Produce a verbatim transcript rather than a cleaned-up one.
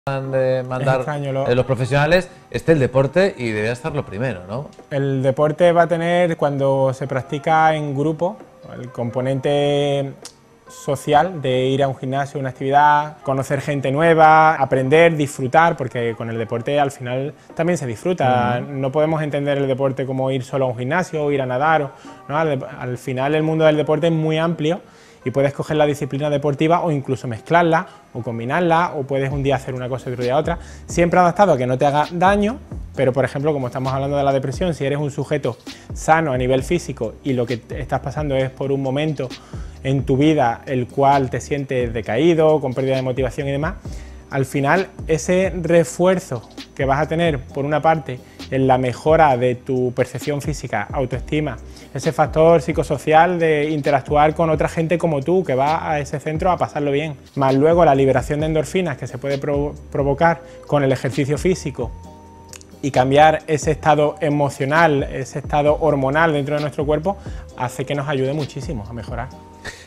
de mandar lo... eh, los profesionales, esté el deporte y debería estar lo primero, ¿no? El deporte va a tener, cuando se practica en grupo, el componente social de ir a un gimnasio, una actividad, conocer gente nueva, aprender, disfrutar, porque con el deporte al final también se disfruta. Uh-huh. No podemos entender el deporte como ir solo a un gimnasio o ir a nadar, ¿no? al, al final el mundo del deporte es muy amplio y puedes coger la disciplina deportiva o incluso mezclarla o combinarla, o puedes un día hacer una cosa y otro día otra, siempre adaptado a que no te haga daño. Pero por ejemplo, como estamos hablando de la depresión, si eres un sujeto sano a nivel físico y lo que estás pasando es por un momento en tu vida el cual te sientes decaído, con pérdida de motivación y demás, al final ese refuerzo que vas a tener por una parte en la mejora de tu percepción física, autoestima, ese factor psicosocial de interactuar con otra gente como tú que va a ese centro a pasarlo bien, más luego la liberación de endorfinas que se puede pro- provocar con el ejercicio físico y cambiar ese estado emocional, ese estado hormonal dentro de nuestro cuerpo, hace que nos ayude muchísimo a mejorar.